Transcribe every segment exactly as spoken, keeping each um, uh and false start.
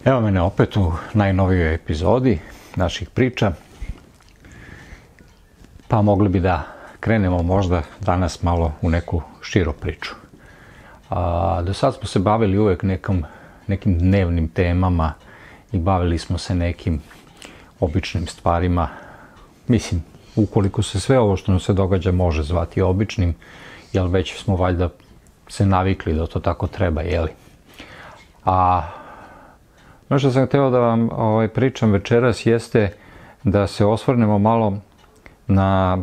Evo mene opet u najnovijoj epizodi naših priča. Pa mogli bi da krenemo možda danas malo u neku širu priču. A, do sad smo se bavili uvek nekom, nekim dnevnim temama i bavili smo se nekim običnim stvarima. Mislim, ukoliko se sve ovo što nam se događa može zvati običnim, jer već smo valjda se navikli da to tako treba, jeli? A ono što sam hteo da vam ovaj, pričam večeras jeste da se osvrnemo malo na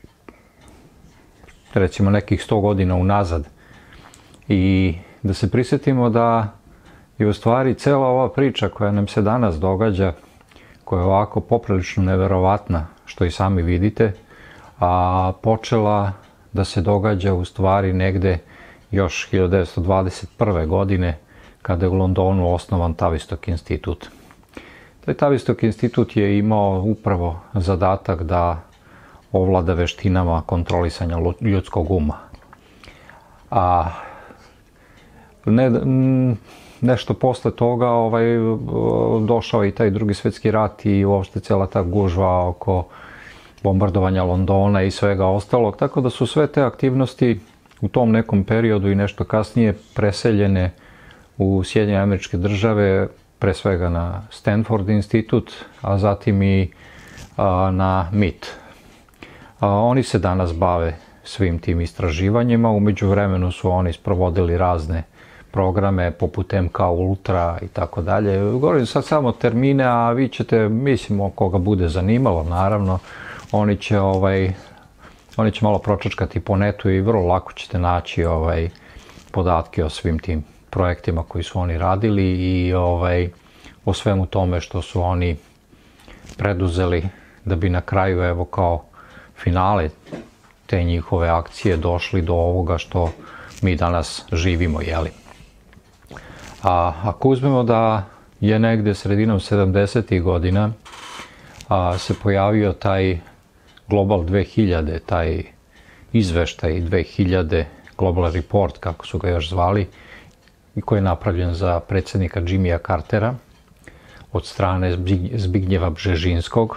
recimo nekih sto godina unazad i da se prisjetimo da je u stvari cela ova priča koja nam se danas događa, koja je ovako poprilično neverovatna, što i sami vidite, a počela da se događa u stvari negde još hiljadu devetsto dvadeset prve. godine, kada je u Londonu osnovan Tavistock institut. Taj Tavistock institut je imao upravo zadatak da ovlada veštinama kontrolisanja ljudskog uma. A ne, nešto posle toga ovaj, došao i taj drugi svjetski rat i uopšte cela ta gužva oko bombardovanja Londona i svega ostalog, tako da su sve te aktivnosti u tom nekom periodu i nešto kasnije preseljene u Sjedinjene Američke Države, pre svega na Stanford institut, a zatim i a, na M I T. A, oni se danas bave svim tim istraživanjima, u međuvremenu su oni sprovodili razne programe poput M K Ultra i tako dalje. Govorim sad samo termine, a vi ćete, mislimo, koga bude zanimalo, naravno, oni će, ovaj, oni će malo pročačkati po netu i vrlo lako ćete naći ovaj, podatke o svim tim projektima koji su oni radili i ovaj, o svemu tome što su oni preduzeli da bi na kraju, evo kao finale te njihove akcije, došli do ovoga što mi danas živimo, jeli? A ako uzmemo da je negde sredinom sedamdesetih godina a, se pojavio taj Global dve hiljade, taj izveštaj dve hiljade, Global Report, kako su ga još zvali, i koji je napravljen za predsjednika Jimmya Cartera od strane Zbignjeva Bžežinskog,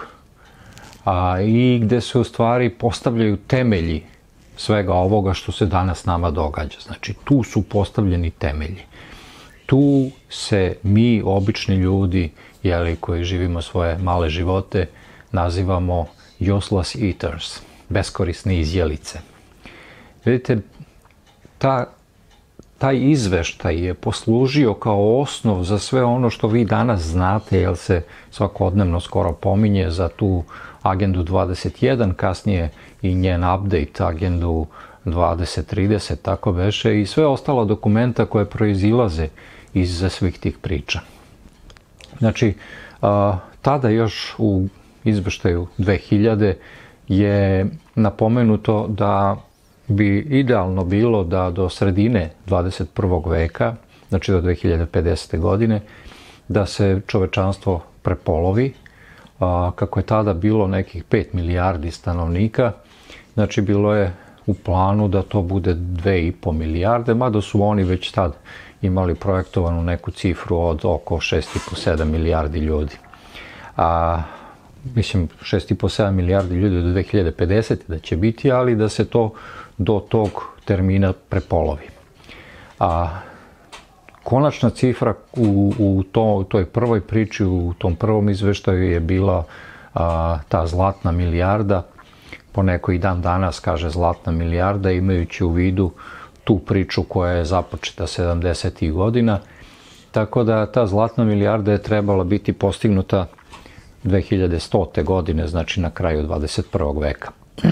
a, i gde se u stvari postavljaju temelji svega ovoga što se danas nama događa. Znači, tu su postavljeni temelji. Tu se mi, obični ljudi, jeli, koji živimo svoje male živote, nazivamo useless eaters, beskorisne izjelice. Vidite, ta Taj izveštaj je poslužio kao osnov za sve ono što vi danas znate, jer se svakodnevno skoro pominje za tu agendu dvadeset jedan, kasnije i njen update, agendu dvadeset trideset, tako beše, i sve ostala dokumenta koje proizilaze iz svih tih priča. Znači, tada još u izveštaju dve hiljade je napomenuto da bi idealno bilo da do sredine dvadeset prvog veka, znači do dve hiljade pedesete. godine, da se čovečanstvo prepolovi, a, kako je tada bilo nekih pet milijardi stanovnika, znači bilo je u planu da to bude dve i po milijarde, mada su oni već tad imali projektovanu neku cifru od oko šest i po sedam milijardi ljudi. A, mislim, šest i po sedam milijardi ljudi do dve hiljade pedesete. da će biti, ali da se to do tog termina prepolovi. A konačna cifra u, u, to, u toj prvoj priči, u tom prvom izveštaju je bila a, ta zlatna milijarda. Poneko i dan danas kaže zlatna milijarda, imajući u vidu tu priču koja je započeta sedamdesetih godina. Tako da ta zlatna milijarda je trebala biti postignuta dve hiljade stote. godine, znači na kraju dvadeset prvog. veka.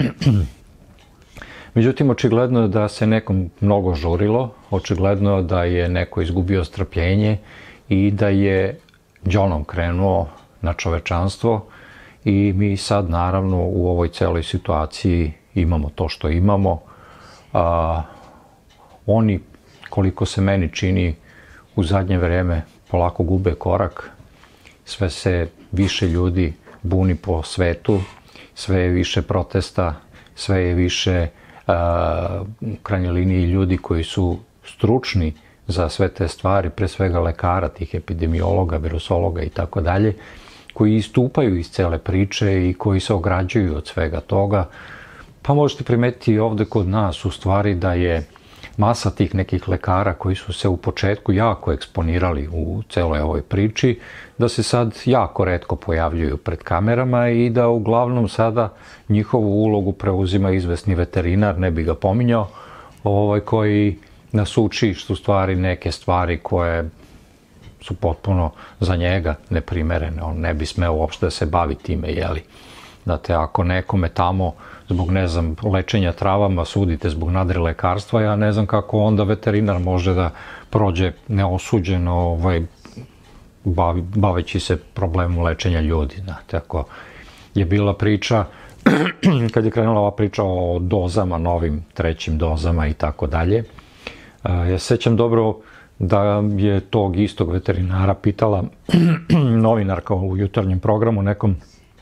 Međutim, očigledno je da se nekom mnogo žurilo, očigledno je da je neko izgubio strpljenje i da je đonom krenuo na čovečanstvo i mi sad naravno u ovoj celoj situaciji imamo to što imamo. A, oni, koliko se meni čini, u zadnje vreme polako gube korak, sve se više ljudi buni po svetu, sve je više protesta, sve je više u krajnjoj liniji ljudi koji su stručni za sve te stvari, pre svega lekara, tih epidemiologa, virusologa i tako dalje, koji istupaju iz cele priče i koji se ograđuju od svega toga. Pa možete primetiti ovde kod nas u stvari da je masa tih nekih lekara koji su se u početku jako eksponirali u celoj ovoj priči, da se sad jako retko pojavljuju pred kamerama i da uglavnom sada njihovu ulogu preuzima izvesni veterinar, ne bi ga pominjao, ovaj, koji nas uči što u stvari neke stvari koje su potpuno za njega neprimerene. On ne bi smeo uopšte da se bavi time, jeli. Znate, ako nekome tamo zbog, ne znam, lečenja travama sudite zbog nadrilekarstva, ja ne znam kako onda veterinar može da prođe neosuđeno ovaj, bavi, baveći se problemom lečenja ljudi. Znate, ako je bila priča, kad je krenula ova priča o dozama, novim trećim dozama i tako dalje, ja se sećam dobro da je tog istog veterinara pitala novinarka u jutarnjem programu nekom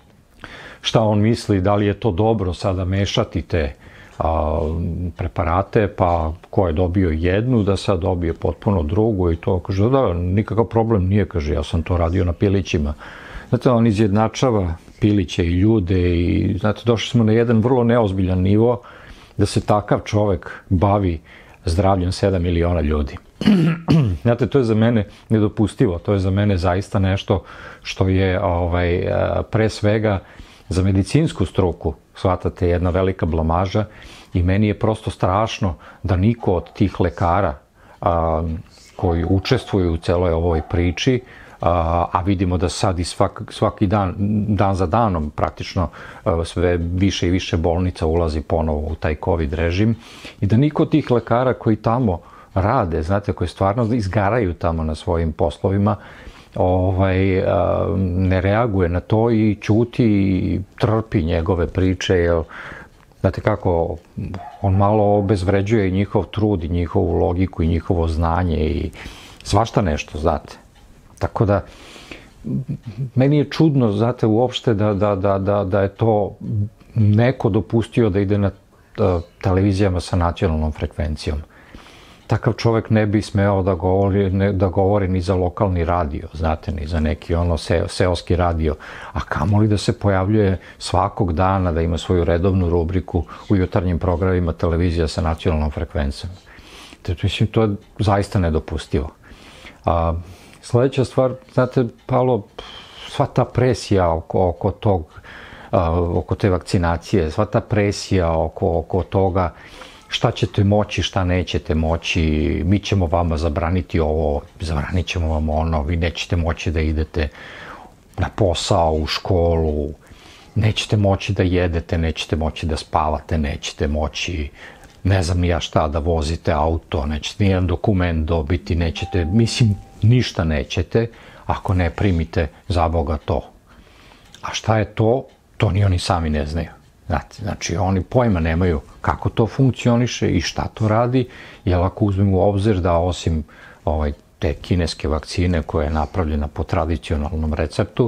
šta on misli, da li je to dobro sada mešati te a, preparate, pa ko je dobio jednu, da sad dobije potpuno drugu i to. Kaže, da, nikakav problem nije, kaže, ja sam to radio na pilićima. Znate, on izjednačava piliće i ljude i, znate, došli smo na jedan vrlo neozbiljan nivo da se takav čovek bavi zdravljem sedam miliona ljudi. Znate, to je za mene nedopustivo, to je za mene zaista nešto što je ovaj, pre svega za medicinsku struku, shvatate, jedna velika blamaža i meni je prosto strašno da niko od tih lekara a, koji učestvuju u celoj ovoj priči, a, a vidimo da sad i svak, svaki dan, dan za danom praktično a, sve više i više bolnica ulazi ponovo u taj COVID režim i da niko od tih lekara koji tamo rade, znate, koji stvarno izgaraju tamo na svojim poslovima, ovaj, ne reaguje na to i ćuti i trpi njegove priče, jer, znate kako, on malo obezvređuje njihov trud i njihovu logiku i njihovo znanje i svašta nešto, znate. Tako da, meni je čudno, znate, uopšte da, da, da, da, da je to neko dopustio da ide na televizijama sa nacionalnom frekvencijom. Takav čovek ne bi smeo da govori, ne, da govori ni za lokalni radio, znate, ni za neki ono se, seoski radio, a kamoli da se pojavljuje svakog dana, da ima svoju redovnu rubriku u jutarnjim programima televizija sa nacionalnom frekvencijom. Te, mislim, to je zaista nedopustivo. A, sledeća stvar, znate, Paolo, sva ta presija oko, oko tog, a, oko te vakcinacije, sva ta presija oko, oko toga šta ćete moći, šta nećete moći, mi ćemo vama zabraniti ovo, zabranit ćemo vam ono, vi nećete moći da idete na posao, u školu, nećete moći da jedete, nećete moći da spavate, nećete moći, ne znam ni ja šta, da vozite auto, nećete nijedan dokument dobiti, nećete, mislim, ništa nećete ako ne primite za Boga to. A šta je to, to ni oni sami ne znaju. Znate, znači, oni pojma nemaju kako to funkcioniše i šta to radi, jer ako uzmemo u obzir da osim ovaj, te kineske vakcine koja je napravljena po tradicionalnom receptu,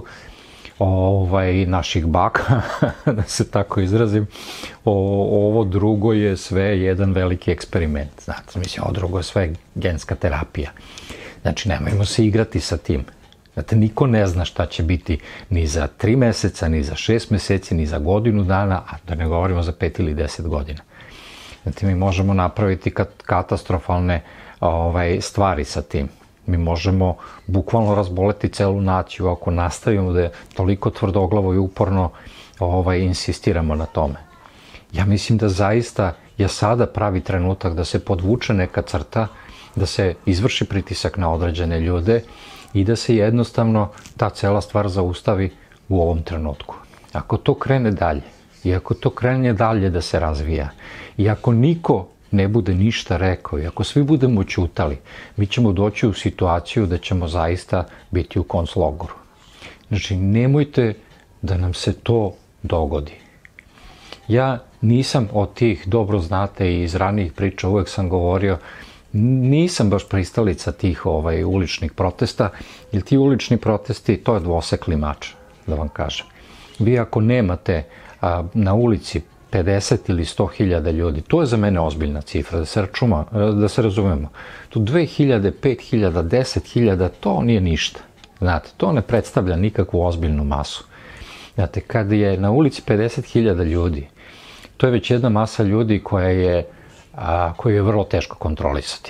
ovaj, naših baka, da se tako izrazim, o, ovo drugo je sve jedan veliki eksperiment. Znate, mislim, ovo drugo je sve genska terapija. Znači, nemojmo se igrati sa tim. Znate, niko ne zna šta će biti ni za tri meseca, ni za šest meseci, ni za godinu dana, a da ne govorimo za pet ili deset godina. Znate, mi možemo napraviti katastrofalne ovaj, stvari sa tim. Mi možemo bukvalno razboleti celu naciju ako nastavimo da je toliko tvrdoglavo i uporno ovaj, insistiramo na tome. Ja mislim da zaista je sada pravi trenutak da se podvuče neka crta, da se izvrši pritisak na određene ljude i da se jednostavno ta cela stvar zaustavi u ovom trenutku. Ako to krene dalje, i ako to krene dalje da se razvija, i ako niko ne bude ništa rekao, i ako svi budemo ćutali, mi ćemo doći u situaciju da ćemo zaista biti u konclogoru. Znači, nemojte da nam se to dogodi. Ja nisam od tih, dobro znate, i iz ranijih priča uvek sam govorio, nisam baš pristalica tih ovaj, uličnih protesta, jer ti ulični protesti, to je dvosekli mač, da vam kažem. Vi ako nemate a, na ulici pedeset ili sto hiljada ljudi, to je za mene ozbiljna cifra, da se račuma, da se razumemo. Tu dve hiljade, pet hiljada, deset hiljada, to nije ništa. Znate, to ne predstavlja nikakvu ozbiljnu masu. Znate, kad je na ulici pedeset hiljada ljudi, to je već jedna masa ljudi koja je, a, koju je vrlo teško kontrolisati.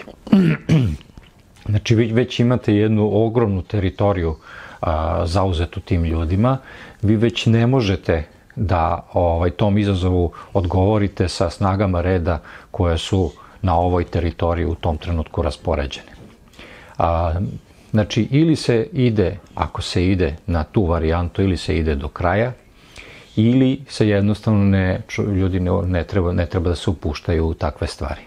Znači, vi već imate jednu ogromnu teritoriju a, zauzetu tim ljudima, vi već ne možete da ovaj, tom izazovu odgovorite sa snagama reda koje su na ovoj teritoriji u tom trenutku raspoređene. A, znači, ili se ide, ako se ide na tu varijantu, ili se ide do kraja, ili se jednostavno ne, ljudi ne, ne, treba, ne treba da se upuštaju u takve stvari.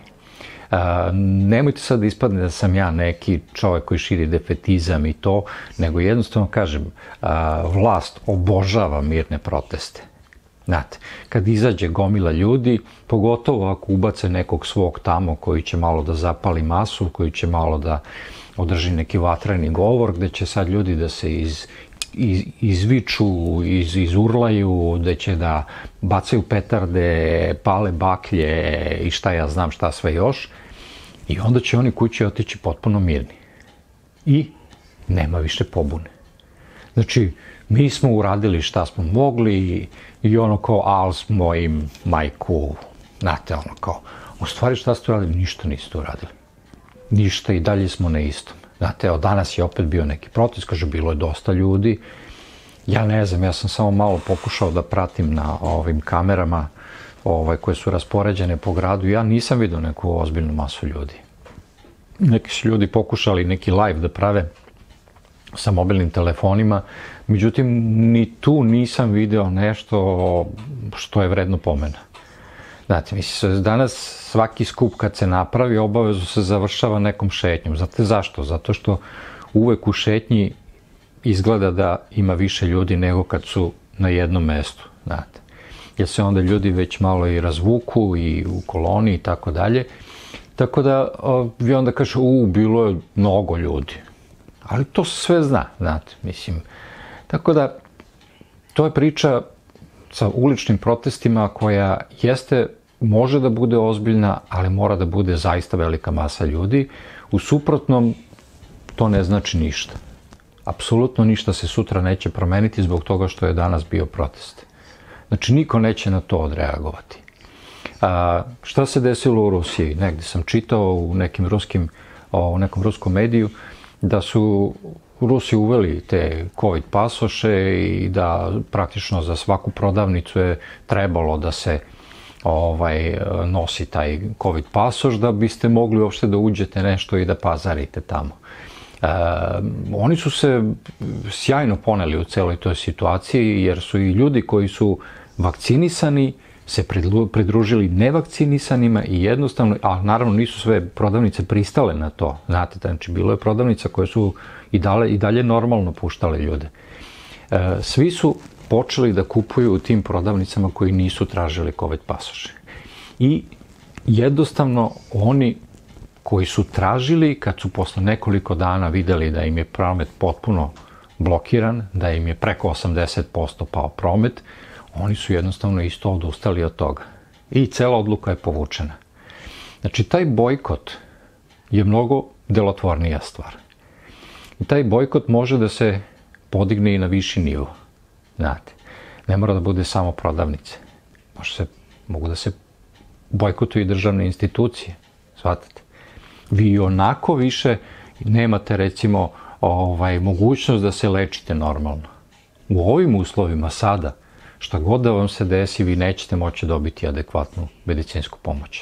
A, nemojte sad da ispadne da sam ja neki čovjek koji širi defetizam i to, nego jednostavno kažem, a, vlast obožava mirne proteste. Znate, kad izađe gomila ljudi, pogotovo ako ubace nekog svog tamo koji će malo da zapali masu, koji će malo da održi neki vatreni govor, gde će sad ljudi da se iz, iz, izviču, iz, izurlaju, gde će da bacaju petarde, pale baklje i šta ja znam šta sve još. I onda će oni kući otići potpuno mirni. I nema više pobune. Znači, mi smo uradili šta smo mogli i, i ono kao, al smo im majku, znate, ono kao, u stvari šta ste uradili? Ništa niste uradili. Ništa, i dalje smo na istom. Znate, evo, danas je opet bio neki protest, kaže, bilo je dosta ljudi. Ja ne znam, ja sam samo malo pokušao da pratim na ovim kamerama ovaj, koje su raspoređene po gradu. Ja nisam vidio neku ozbiljnu masu ljudi. Neki su ljudi pokušali neki live da prave sa mobilnim telefonima, međutim, ni tu nisam video nešto što je vredno pomena. Znate, mislim, danas svaki skup kad se napravi, obavezno se završava nekom šetnjom. Znate zašto? Zato što uvek u šetnji izgleda da ima više ljudi nego kad su na jednom mestu, znate. Jer se onda ljudi već malo i razvuku i u koloni i tako dalje. Tako da vi onda kažete, u, bilo je mnogo ljudi. Ali to se sve zna, znate, mislim. Tako da, to je priča sa uličnim protestima koja jeste, može da bude ozbiljna, ali mora da bude zaista velika masa ljudi. U suprotnom, to ne znači ništa. Apsolutno ništa se sutra neće promeniti zbog toga što je danas bio protest. Znači, niko neće na to odreagovati. A, šta se desilo u Rusiji? Negde sam čitao u nekim ruskim, u nekom ruskom mediju da su Rusi uveli te COVID pasoše i da praktično za svaku prodavnicu je trebalo da se ovaj, nosi taj COVID pasoš da biste mogli uopšte da uđete nešto i da pazarite tamo. E, oni su se sjajno poneli u celoj toj situaciji jer su i ljudi koji su vakcinisani se pridružili nevakcinisanima i jednostavno, a naravno nisu sve prodavnice pristale na to, znate, znači bilo je prodavnica koje su i dalje, i dalje normalno puštale ljude. E, svi su počeli da kupuju u tim prodavnicama koji nisu tražili COVID pasoše. I jednostavno oni koji su tražili, kad su posle nekoliko dana videli da im je promet potpuno blokiran, da im je preko osamdeset posto pao promet, oni su jednostavno isto odustali od toga. I cela odluka je povučena. Znači, taj bojkot je mnogo delotvornija stvar. I taj bojkot može da se podigne i na viši nivo. Znate, ne mora da bude samo prodavnice. Može se, mogu da se bojkotuju i državne institucije. Shvatate? Vi onako više nemate, recimo, ovaj, mogućnost da se lečite normalno. U ovim uslovima sada, šta god da vam se desi, vi nećete moći dobiti adekvatnu medicinsku pomoć.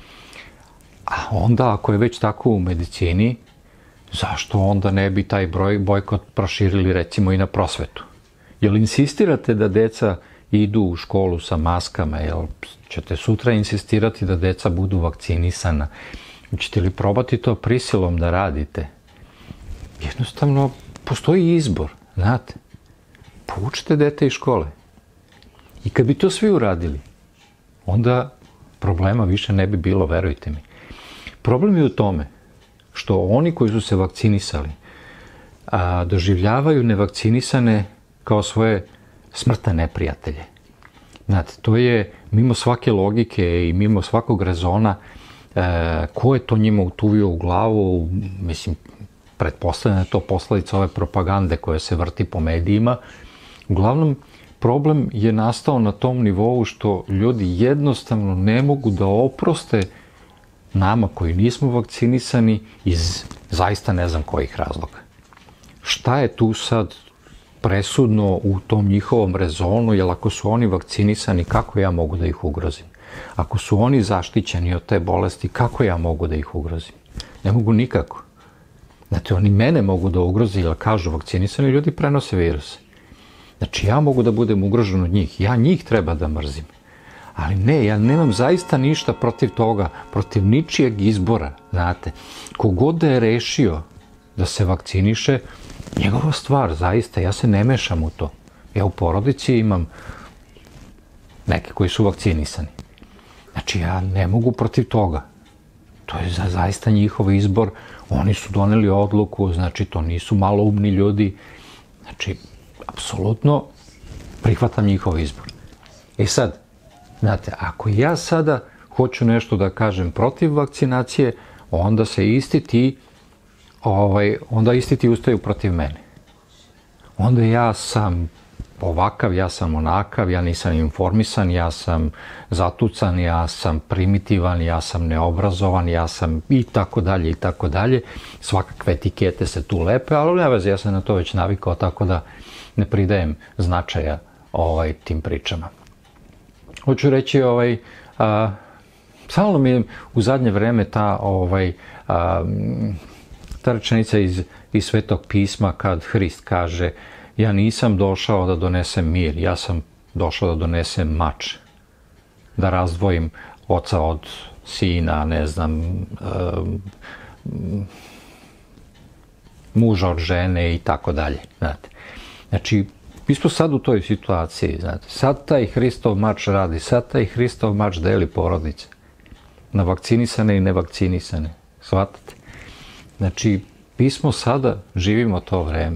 A onda, ako je već tako u medicini, zašto onda ne bi taj broj bojkot proširili recimo i na prosvetu? Jel insistirate da deca idu u školu sa maskama? Jel ćete sutra insistirati da deca budu vakcinisana? Ćete li probati to prisilom da radite? Jednostavno, postoji izbor, znate. Povučite dete iz škole. I kad bi to svi uradili, onda problema više ne bi bilo, verujte mi. Problem je u tome što oni koji su se vakcinisali a, doživljavaju nevakcinisane kao svoje smrtne neprijatelje. Znate, to je mimo svake logike i mimo svakog rezona. E, ko je to njima utuvio u glavu? Mislim, pretpostavljam da je to posledica ove propagande koja se vrti po medijima. Uglavnom, problem je nastao na tom nivou što ljudi jednostavno ne mogu da oproste nama koji nismo vakcinisani iz zaista ne znam kojih razloga. Šta je tu sad presudno u tom njihovom rezonu, jer ako su oni vakcinisani, kako ja mogu da ih ugrozim? Ako su oni zaštićeni od te bolesti, kako ja mogu da ih ugrozim? Ne mogu nikako. Znate, oni mene mogu da ugrozi, jer kažu vakcinisani ljudi prenose viruse. Znači, ja mogu da budem ugrožen od njih. Ja njih treba da mrzim. Ali ne, ja nemam zaista ništa protiv toga, protiv ničijeg izbora, znate. Kogod da je rešio da se vakciniše, njegova stvar, zaista, ja se ne mešam u to. Ja u porodici imam neke koji su vakcinisani. Znači, ja ne mogu protiv toga. To je za, zaista njihov izbor. Oni su doneli odluku, znači, to nisu maloumni ljudi. Znači, apsolutno prihvatam njihov izbor. E sad, znate, ako ja sada hoću nešto da kažem protiv vakcinacije, onda se isti ti, ovaj, onda isti ti ustaju protiv mene. Onda ja sam ovakav, ja sam onakav, ja nisam informisan, ja sam zatucan, ja sam primitivan, ja sam neobrazovan, ja sam i tako dalje i tako dalje. Svakakve etikete se tu lepe, ali ne veze, ja sam na to već navikao, tako da ne pridajem značaja ovaj, tim pričama. Hoću reći, ovaj, a, stalno mi je u zadnje vreme ta, ovaj, a, ta rečenica iz, iz Svetog pisma kad Hrist kaže ja nisam došao da donesem mir, ja sam došao da donesem mač. Da razdvojim oca od sina, ne znam, a, muža od žene i tako dalje, znate. Znači, mi smo sad u toj situaciji, znate. Sad taj Hristov mač radi, sad taj Hristov mač deli porodice. Na vakcinisane i nevakcinisane. Shvatate? Znači, mi smo sada, živimo to vreme.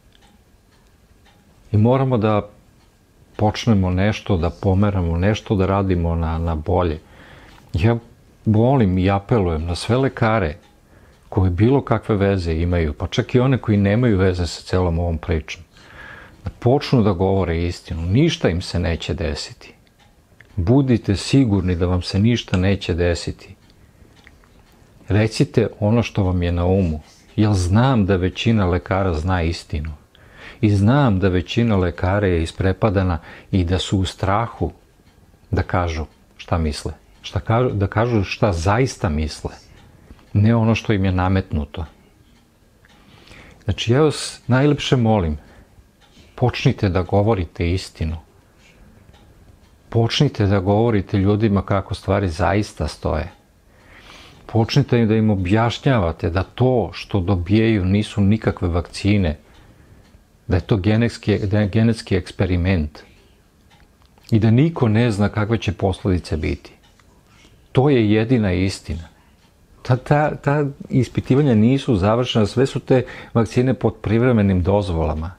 I moramo da počnemo nešto, da pomeramo, nešto da radimo na, na bolje. Ja volim i apelujem na sve lekare koji bilo kakve veze imaju, pa čak i one koji nemaju veze sa celom ovom pričom, da počnu da govore istinu. Ništa im se neće desiti. Budite sigurni da vam se ništa neće desiti. Recite ono što vam je na umu. Ja znam da većina lekara zna istinu. I znam da većina lekara je isprepadana i da su u strahu da kažu šta misle. Šta kažu, da kažu šta zaista misle. Ne ono što im je nametnuto. Znači, ja vas najlepše molim, počnite da govorite istinu. Počnite da govorite ljudima kako stvari zaista stoje. Počnite da im objašnjavate da to što dobijaju nisu nikakve vakcine, da je to genetski, da je genetski eksperiment i da niko ne zna kakve će posledice biti. To je jedina istina. Ta, ta, ta ispitivanja nisu završena, sve su te vakcine pod privremenim dozvolama.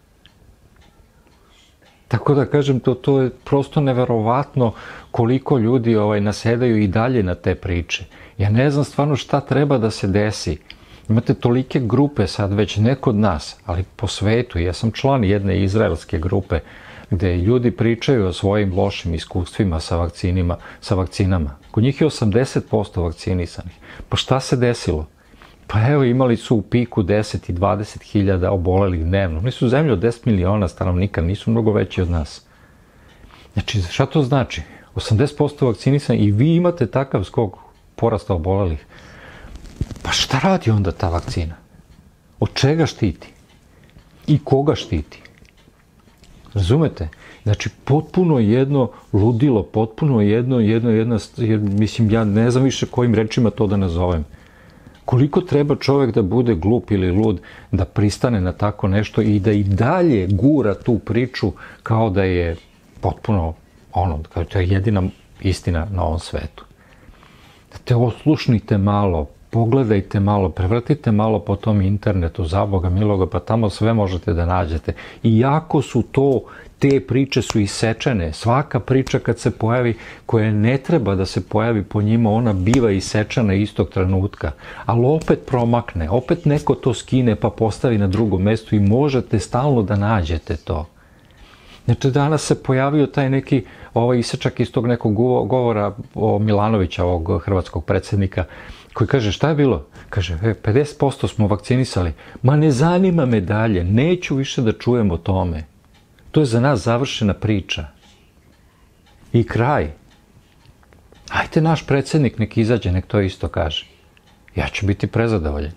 Tako da kažem, to, to je prosto neverovatno koliko ljudi ovaj, nasedaju i dalje na te priče. Ja ne znam stvarno šta treba da se desi. Imate tolike grupe sad već, ne kod nas, ali po svetu. Ja sam član jedne izraelske grupe gde ljudi pričaju o svojim lošim iskustvima sa vakcinima, sa vakcinama. Kod njih je osamdeset posto vakcinisanih. Pa šta se desilo? Pa evo, imali su u piku deset i dvadeset hiljada obolelih dnevno. Oni su zemlje od deset miliona stanovnika, nisu mnogo veći od nas. Znači, šta to znači? osamdeset posto vakcinisanih i vi imate takav skok porasta obolelih. Pa šta radi onda ta vakcina? Od čega štiti? I koga štiti? Razumete? Znači, potpuno jedno ludilo, potpuno jedno, jedno, jedna, jer, mislim, ja ne znam više kojim rečima to da nazovem. Koliko treba čovjek da bude glup ili lud da pristane na tako nešto i da i dalje gura tu priču kao da je potpuno ono, kao to je jedina istina na ovom svetu. Da te oslušnite malo, pogledajte malo, prevrtite malo po tom internetu, za Boga miloga, pa tamo sve možete da nađete. Iako su to, te priče su isečene, svaka priča kad se pojavi, koja ne treba da se pojavi po njima, ona biva isečena istog trenutka, ali opet promakne, opet neko to skine pa postavi na drugom mestu i možete stalno da nađete to. Znači, danas se pojavio taj neki ovaj isečak iz tog nekog govora o Milanovića, ovog hrvatskog predsjednika, koji kaže, šta je bilo? Kaže, e, pedeset posto smo vakcinisali. Ma ne zanima me dalje, neću više da čujem o tome. To je za nas završena priča. I kraj. Ajde naš predsjednik nek izađe, nek to isto kaže. Ja ću biti prezadovoljen.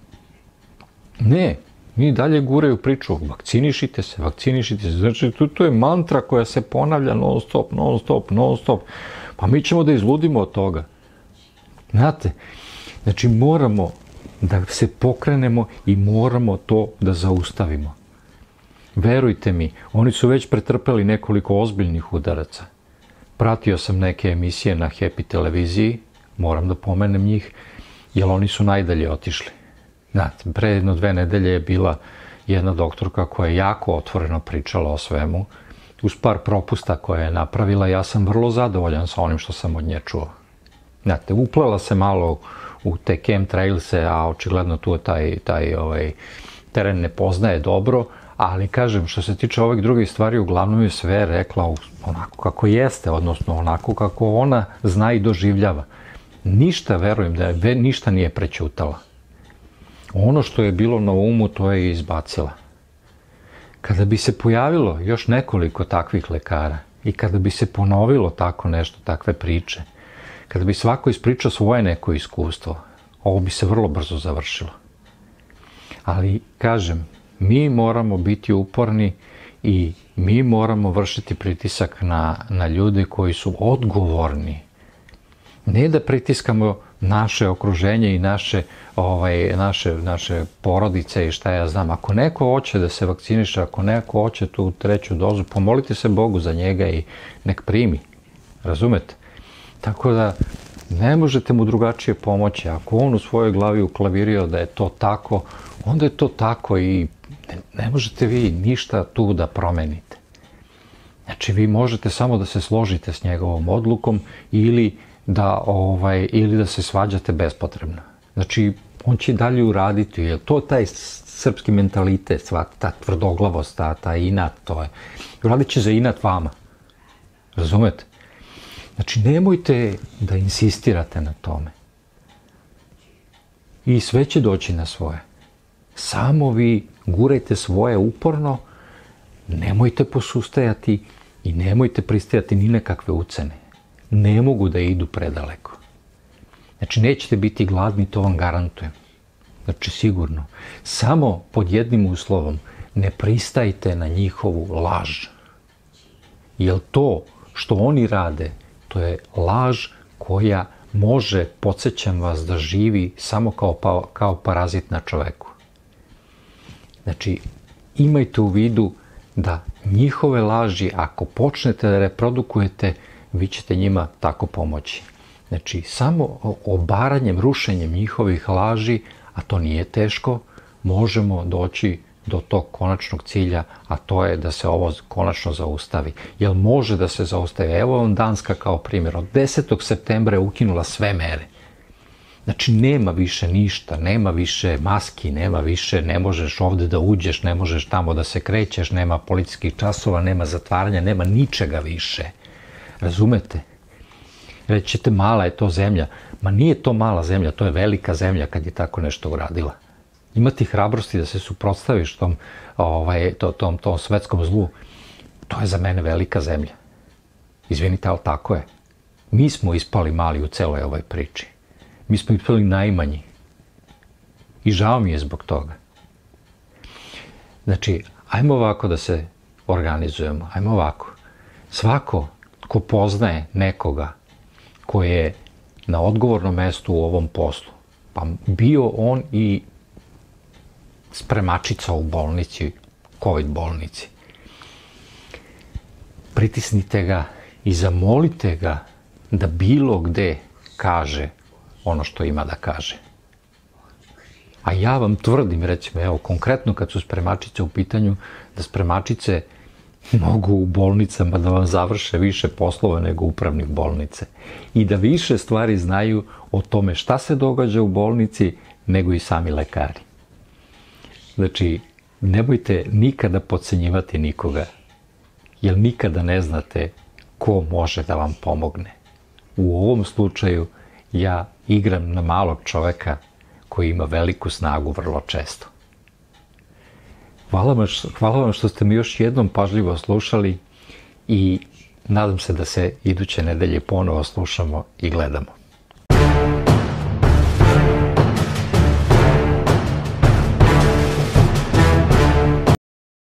Ne, mi dalje guraju priču, vakcinišite se, vakcinišite se. Znači, to je mantra koja se ponavlja non stop, non stop, non stop. Pa mi ćemo da izludimo od toga. Znate, znači moramo da se pokrenemo i moramo to da zaustavimo. Verujte mi, oni su već pretrpeli nekoliko ozbiljnih udaraca. Pratio sam neke emisije na Happy televiziji, moram da pomenem njih, jer oni su najdalje otišli. Znate, pre jedno dve nedelje je bila jedna doktorka koja je jako otvoreno pričala o svemu, uz par propusta koje je napravila, ja sam vrlo zadovoljan sa onim što sam od nje čuo. Znate, uplela se malo u te chemtrailse, a očigledno tu taj, taj ovaj, teren ne poznaje dobro, ali kažem, što se tiče ovih drugih stvari, uglavnom je sve rekla onako kako jeste, odnosno onako kako ona zna i doživljava. Ništa, verujem, da je, ništa nije prećutala. Ono što je bilo na umu, to je izbacila. Kada bi se pojavilo još nekoliko takvih lekara i kada bi se ponovilo tako nešto, takve priče, kada bi svako ispričao svoje neko iskustvo, ovo bi se vrlo brzo završilo. Ali, kažem, mi moramo biti uporni i mi moramo vršiti pritisak na, na ljude koji su odgovorni. Ne da pritiskamo naše okruženje i naše, ovaj, naše, naše porodice i šta ja znam. Ako neko hoće da se vakciniše, ako neko hoće tu treću dozu, pomolite se Bogu za njega i nek primi. Razumete? Tako da ne možete mu drugačije pomoći. Ako on u svojoj glavi uklavirio da je to tako, onda je to tako i ne, ne možete vi ništa tu da promenite. Znači, vi možete samo da se složite s njegovom odlukom ili da, ovaj, ili da se svađate bespotrebno. Znači, on će dalje uraditi, jer to taj srpski mentalitet, sva ta tvrdoglavost, ta, ta inat, to je. Uradit će za inat vama. Razumete? Znači, nemojte da insistirate na tome. I sve će doći na svoje. Samo vi gurajte svoje uporno, nemojte posustajati i nemojte pristajati ni nekakve ucene. Ne mogu da idu predaleko. Znači, nećete biti gladni, to vam garantujem. Znači, sigurno. Samo pod jednim uslovom, ne pristajte na njihovu laž. Jer to što oni rade, to je laž koja može, podsjećam vas, da živi samo kao, pa, kao parazit na čoveku. Znači, imajte u vidu da njihove laži, ako počnete da reprodukujete, vi ćete njima tako pomoći. Znači, samo obaranjem, rušenjem njihovih laži, a to nije teško, možemo doći do tog konačnog cilja, a to je da se ovo konačno zaustavi. Jer može da se zaustavi. Evo vam Danska kao primjer. Od desetog septembra je ukinula sve mere. Znači, nema više ništa, nema više maski, nema više, ne možeš ovde da uđeš, ne možeš tamo da se krećeš, nema policijskih časova, nema zatvaranja, nema ničega više. Razumete? Rećete, mala je to zemlja. Ma nije to mala zemlja, to je velika zemlja kad je tako nešto uradila. Imati hrabrosti da se suprotstaviš tom, ovaj, to, tom, tom svetskom zlu, to je za mene velika zemlja. Izvinite, ali tako je. Mi smo ispali mali u celoj ovoj priči. Mi smo ispali najmanji. I žao mi je zbog toga. Znači, ajmo ovako da se organizujemo. Ajmo ovako. Svako ko poznaje nekoga ko je na odgovornom mestu u ovom poslu, pa bio on i spremačica u bolnici, COVID bolnici, pritisnite ga i zamolite ga da bilo gde kaže ono što ima da kaže. A ja vam tvrdim, recimo, evo, konkretno kad su spremačice u pitanju, da spremačice mogu u bolnicama da vam završe više poslova nego upravnik bolnice. I da više stvari znaju o tome šta se događa u bolnici nego i sami lekari. Znači, nemojte nikada podcenjivati nikoga, jer nikada ne znate ko može da vam pomogne. U ovom slučaju ja igram na malog čoveka koji ima veliku snagu vrlo često. Hvala vam, hvala vam što ste mi još jednom pažljivo slušali i nadam se da se iduće nedelje ponovo slušamo i gledamo.